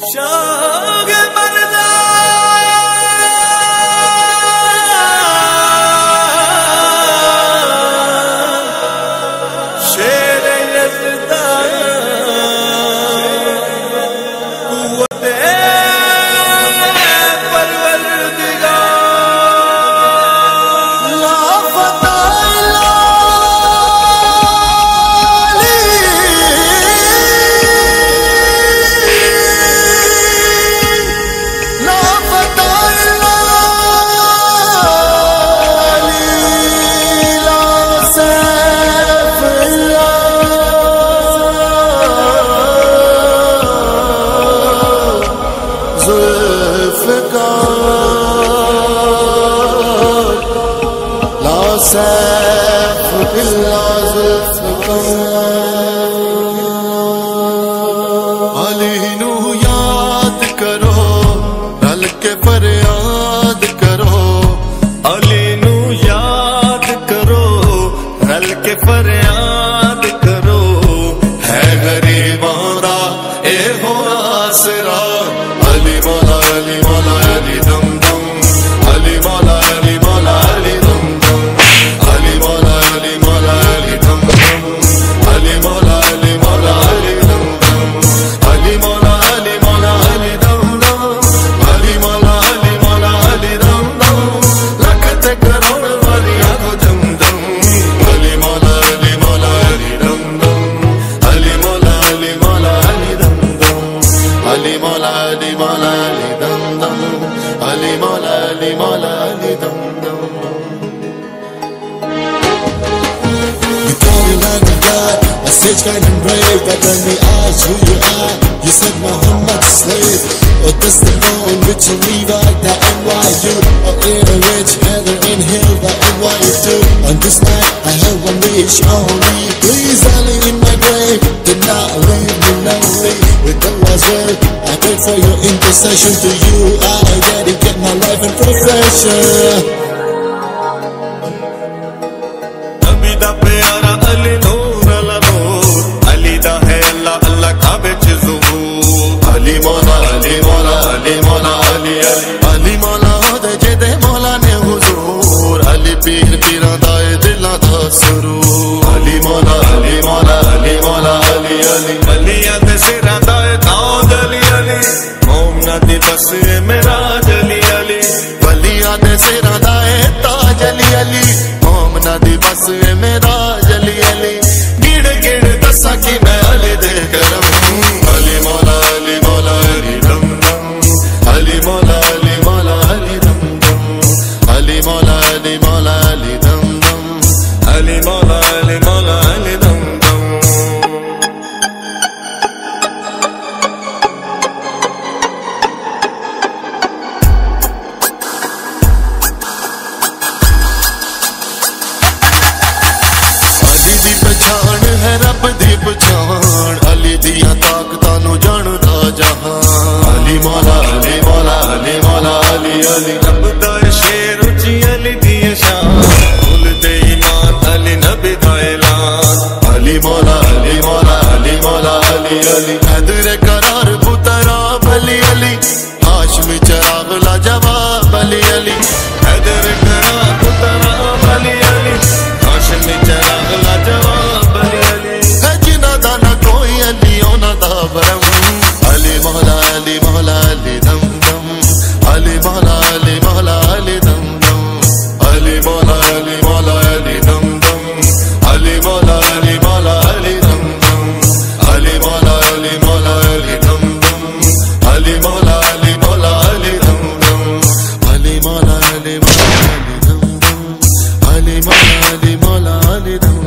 शाग मरदा शेर यज़दा कुव्वत परवरदिगार ला सैफ बिल्ला अली नू याद करो रल के फरियाद करो अली नू याद करो रल के फरियाद करो है गरीबां दा ए हो आसरा अली मौला अली मौला अली दम दम अली मौला अली मौला अली दम दम अली मौला अली मौला अली दम दम अली मौला अली मौला अली दम दम अली मौला अली मौला अली दम दम अली मौला अली मौला अली दम दम लख ते करोड़ वालियां को दम दम अली मौला अली मौला अली दम दम अली मौला अली मौला अली दम दम अली मौला अली मौला अली दम दम अली मौला अली मौला अली दम दम Message kind and brave, but when we asked who you are, you said Muhammad's slave. Or this the phone which you leave at the NYU, or in a rich heather in hill the NYU. On this night I have one wish only. Please Ali in my grave, did not leave me lonely. With the last word, I pray for your intercession. To you I dedicate my life and profession. Nabi da pyara Ali no Ali मौला अली मौला अली मौला अली अली मौला दे जेदे मौला ने हुजूर अली पीर पीरां दा दिलां दा सुरूर अली मौला अली मौला अली मौला अली अली अलियां दे सिरां दा ताज अली अली मोमना दी बस मेराज अली अली वलियां दे सिरां दा ताज अली अली मोमना दी बस मेराज अली अली गिड़ गिड़ दसा कि मैं अली दे करम अली मौला अली मौला अली दम दम अली मौला अली मौला अली दम दम अली मौला अली मौला अली दम दम अली मौला अली मौला अली दम दम अली दी पहचान है रब दी पहचान अली दिया ताकतां नू जानदा जहान अली मौला अली मौला अली मौला अली अली रब दा शेर उची अली दी शान कुल दे ईमान अली नबी दा ऐलान अली मौला अली मौला अली मौला अली अली हैदर करार पुतरा अली अली हाशमी चराग ला जवाब अली अली हैदर करार पुतरा अली अली हाशमी चराग ला जवाब अली अली है जिना दा ना कोई अली ओना दा भरम अली मौला अली मौला अली दम दम अली मौला अली मौला अली दम दम अली मौला अली मौला अली दम दम अली मौला अली मौला अली दम दम अली मौला अली मौला अली दम दम अली मौला अली मौला अली दम दम अली मौला अली मौला अली दम दम अली मौला अली मौला अली दम